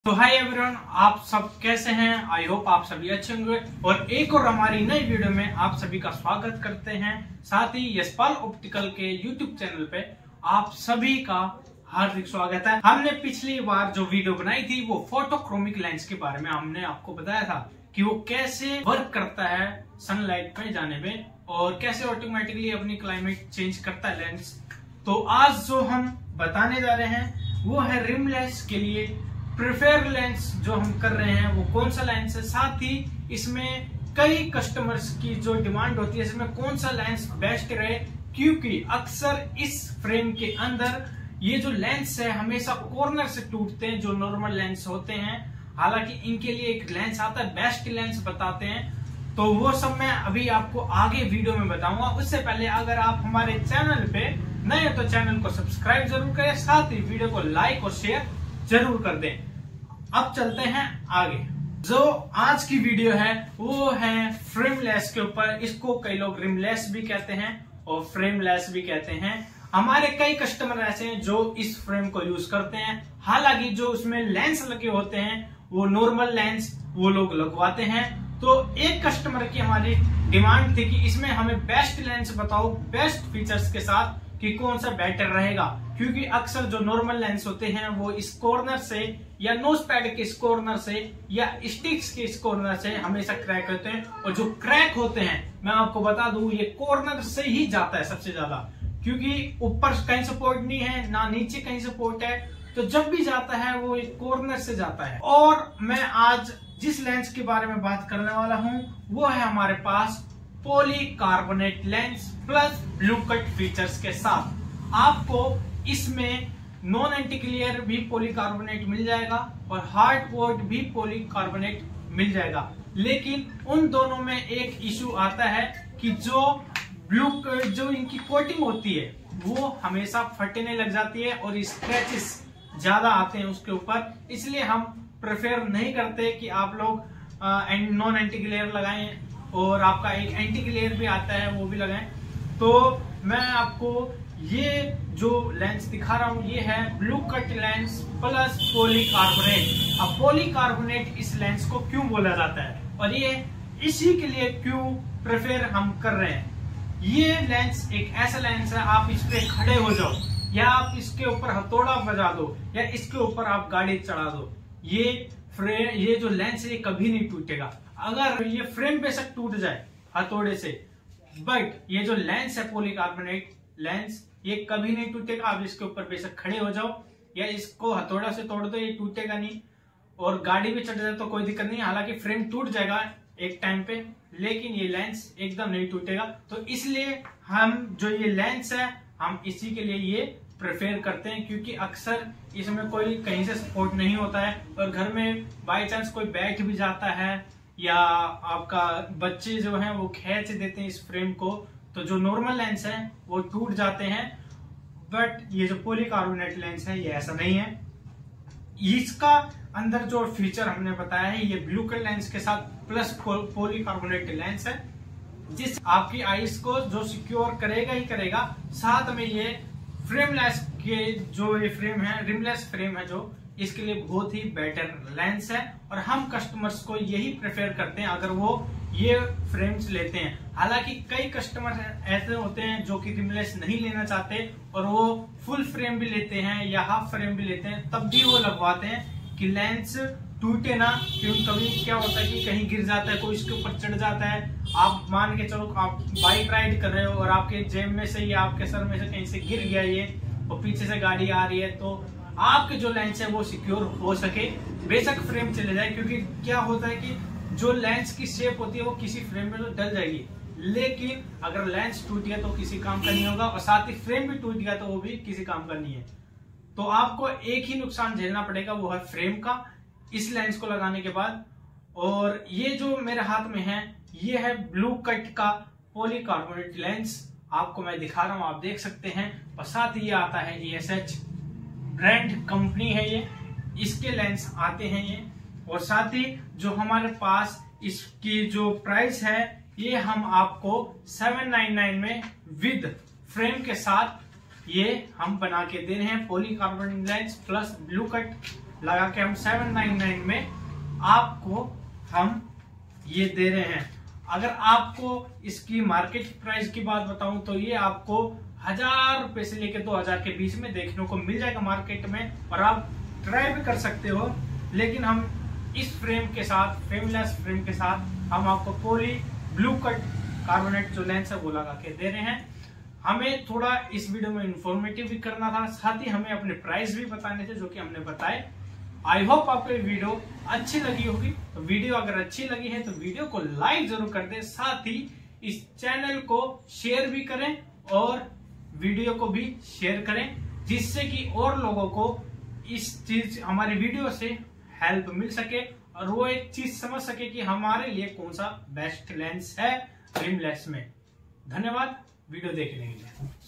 तो hi everyone, आप सब कैसे हैं। आई होप आप सभी अच्छे होंगे और एक और हमारी नई वीडियो में आप सभी का स्वागत करते हैं। साथ ही यशपाल ऑप्टिकल के यूट्यूब चैनल पे आप सभी का हार्दिक स्वागत है। हमने पिछली बार जो वीडियो बनाई थी वो फोटोक्रोमिक लेंस के बारे में हमने आपको बताया था कि वो कैसे वर्क करता है सनलाइट में जाने में और कैसे ऑटोमेटिकली अपनी क्लाइमेट चेंज करता है लेंस। तो आज जो हम बताने जा रहे हैं वो है रिम लेंस के लिए प्रेफर लेंस जो हम कर रहे हैं वो कौन सा लेंस है। साथ ही इसमें कई कस्टमर्स की जो डिमांड होती है इसमें कौन सा लेंस बेस्ट रहे, क्योंकि अक्सर इस फ्रेम के अंदर ये जो लेंस है हमेशा कॉर्नर से टूटते हैं जो नॉर्मल लेंस होते हैं। हालांकि इनके लिए एक लेंस आता है, बेस्ट लेंस बताते हैं, तो वो सब मैं अभी आपको आगे वीडियो में बताऊंगा। उससे पहले अगर आप हमारे चैनल पे नए हो तो चैनल को सब्सक्राइब जरूर करें, साथ ही वीडियो को लाइक और शेयर जरूर कर दें। अब चलते हैं आगे। जो आज की वीडियो है वो है फ्रेमलेस के ऊपर। इसको कई लोग रिमलेस भी कहते हैं और फ्रेमलेस भी कहते हैं। हमारे कई कस्टमर ऐसे हैं जो इस फ्रेम को यूज करते हैं। हालांकि जो उसमें लेंस लगे होते हैं वो नॉर्मल लेंस वो लोग लगवाते हैं। तो एक कस्टमर की हमारी डिमांड थी कि इसमें हमें बेस्ट लेंस बताओ बेस्ट फीचर्स के साथ कि कौन सा बेटर रहेगा, क्योंकि अक्सर जो नॉर्मल लेंस होते हैं वो इस कॉर्नर से या नोज पैड के इस कॉर्नर से या स्टिक्स के इस कॉर्नर से हमेशा क्रैक होते हैं। और जो क्रैक होते हैं मैं आपको बता दूं ये कॉर्नर से ही जाता है सबसे ज्यादा, क्योंकि ऊपर कहीं सपोर्ट नहीं है ना नीचे कहीं सपोर्ट है, तो जब भी जाता है वो एक कॉर्नर से जाता है। और मैं आज जिस लेंस के बारे में बात करने वाला हूं वो है हमारे पास polycarbonate lens plus blue cut features के साथ। आपको इसमें नॉन एंटी ग्लेयर भी पॉलीकार्बोनेट मिल जाएगा और हार्ड बोर्ड भी पॉलीकार्बोनेट मिल जाएगा। लेकिन उन दोनों में एक इशू आता है कि जो इनकी कोटिंग होती है वो हमेशा फटने लग जाती है और स्क्रैचेस ज्यादा आते हैं उसके ऊपर। इसलिए हम प्रेफर नहीं करते कि आप लोग नॉन एंटी ग्लेयर लगाएं और आपका एक एंटी ग्लेयर भी आता है वो भी लगाएं। तो मैं आपको ये जो लेंस दिखा रहा हूं ये है blue cut lens plus polycarbonate. अब पॉलीकार्बोनेट इस लेंस को क्यों बोला जाता है और ये इसी के लिए क्यों प्रेफर हम कर रहे हैं। ये लेंस एक ऐसा लेंस है आप इस पे खड़े हो जाओ या आप इसके ऊपर हथौड़ा बजा दो या इसके ऊपर आप गाड़ी चढ़ा दो, ये जो लेंस है ये कभी नहीं टूटेगा। अगर ये फ्रेम बेशक टूट जाए हथौड़े से, बट ये जो लेंस है पॉलीकार्बोनेट लेंस ये कभी नहीं टूटेगा। आप इसके ऊपर बेशक खड़े हो जाओ या इसको हथौड़ा से तोड़ दो ये टूटेगा नहीं, और गाड़ी भी चढ़ जाए तो कोई दिक्कत नहीं। हालांकि फ्रेम टूट जाएगा एक टाइम पे लेकिन ये लेंस एकदम नहीं टूटेगा। तो इसलिए हम जो ये लेंस है हम इसी के लिए ये प्रेफर करते हैं, क्योंकि अक्सर इसमें कोई कहीं से सपोर्ट नहीं होता है और घर में बाई चांस कोई बैठ भी जाता है या आपका बच्चे जो हैं वो खींच देते हैं इस फ्रेम को, तो जो नॉर्मल लेंस है वो टूट जाते हैं। बट ये जो पॉलीकार्बोनेट लेंस है ये ऐसा नहीं है। इसका अंदर जो फीचर हमने बताया है ये ब्लू कट लेंस के साथ प्लस पॉलीकार्बोनेट लेंस है, जिस आपकी आईज को जो सिक्योर करेगा ही करेगा। साथ में ये फ्रेमलेस के जो ये फ्रेम है रिमलेस फ्रेम है जो इसके लिए बहुत ही बेटर लेंस है और हम कस्टमर्स को यही प्रेफर करते हैं अगर वो ये फ्रेम्स लेते हैं। हालांकि कई कस्टमर ऐसे होते हैं जो कि रिमलेस नहीं लेना चाहते और वो फुल फ्रेम भी लेते हैं या हाफ फ्रेम भी लेते हैं, तब भी वो लगवाते हैं कि लेंस टूटे ना। क्योंकि कभी क्या होता है कि कहीं गिर जाता है, कोई इसके ऊपर चढ़ जाता है। आप मान के चलो आप बाइक राइड कर रहे हो और आपके जेब में से या आपके सर में से कहीं से गिर गया ये और पीछे से गाड़ी आ रही है, तो आपके जो लेंस है वो सिक्योर हो सके। बेशक फ्रेम चले जाए, क्योंकि क्या होता है कि जो लेंस की शेप होती है वो किसी फ्रेम में तो डल जाएगी, लेकिन अगर लेंस टूट गया तो किसी काम का नहीं होगा और साथ ही फ्रेम भी टूट गया तो वो भी किसी काम का नहीं है। तो आपको एक ही नुकसान झेलना पड़ेगा वो है फ्रेम का इस लेंस को लगाने के बाद। और ये जो मेरे हाथ में है ये है ब्लू कट का पॉलीकार्बोनेट लेंस, आपको मैं दिखा रहा हूं आप देख सकते हैं। और साथ ही ये आता है ESH ब्रांड कंपनी है ये, इसके लेंस आते हैं ये। और साथ ही जो हमारे पास इसकी जो प्राइस है ये हम आपको 799 में विद फ्रेम के साथ ये हम बना के दे रहे हैं। Polycarbonate lens plus blue cut लगा के हम 799 में आपको हम ये दे रहे हैं। अगर आपको इसकी मार्केट प्राइस की बात बताऊं तो ये आपको 1000 रुपए से लेकर 2000 के बीच में देखने को मिल जाएगा मार्केट में, और आप ट्राई भी कर सकते हो। लेकिन हम इस फ्रेम के साथ, फ्रेमलेस फ्रेम के साथ, हम आपको पॉली ब्लू कट कार्बोनेट जो लेंस है वो लगा के दे रहे हैं। हमें थोड़ा इस वीडियो में इंफॉर्मेटिव भी करना था, साथ ही हमें अपने प्राइस भी बताने थे जो कि हमने बताए। आई होप आपको वीडियो अच्छी लगी होगी। तो वीडियो अगर अच्छी लगी है तो वीडियो को लाइक जरूर कर दें, साथ ही इस चैनल को शेयर भी करें और वीडियो को भी शेयर करें, जिससे कि और लोगों को इस चीज, हमारी वीडियो से हेल्प मिल सके और वो एक चीज समझ सके कि हमारे लिए कौन सा बेस्ट लेंस है फ्रेमलेस में। धन्यवाद वीडियो देखने के लिए।